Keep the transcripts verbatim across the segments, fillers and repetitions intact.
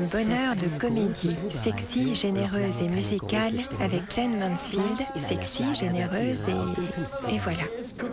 Un bonheur de comédie, sexy, généreuse et musicale, avec Jayne Mansfield, sexy, généreuse et... et voilà.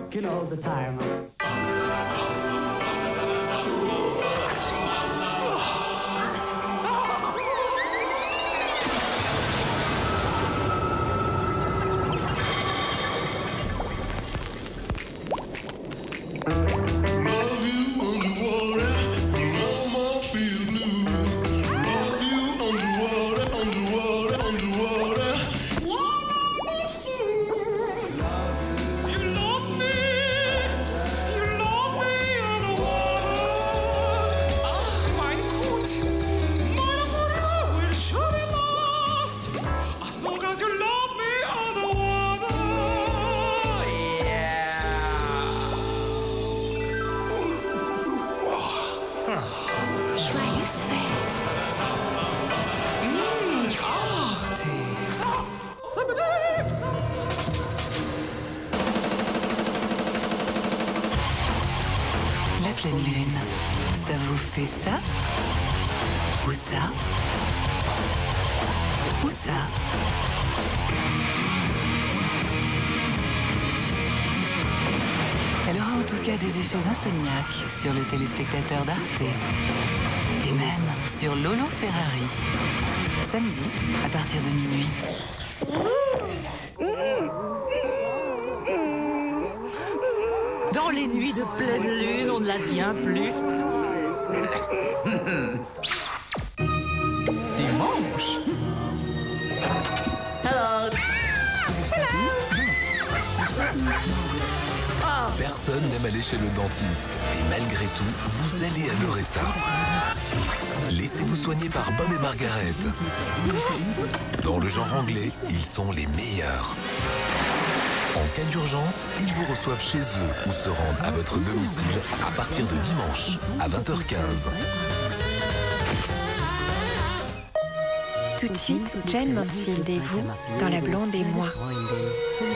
La pleine lune, ça vous fait ça? Ou ça? Ou ça? Elle aura en tout cas des effets insomniaques sur le téléspectateur d'Arte. Et même sur Lolo Ferrari. Samedi, à partir de minuit. Dans les nuits de pleine lune, on ne la tient plus. Dimanche. Hello. Personne n'aime aller chez le dentiste. Et malgré tout, vous allez adorer ça. Laissez-vous soigner par Bob et Margaret. Dans le genre anglais, ils sont les meilleurs. En cas d'urgence, ils vous reçoivent chez eux ou se rendent à votre domicile à partir de dimanche à vingt heures quinze. Tout de suite, Jayne Mansfield et vous, dans La Blonde et moi.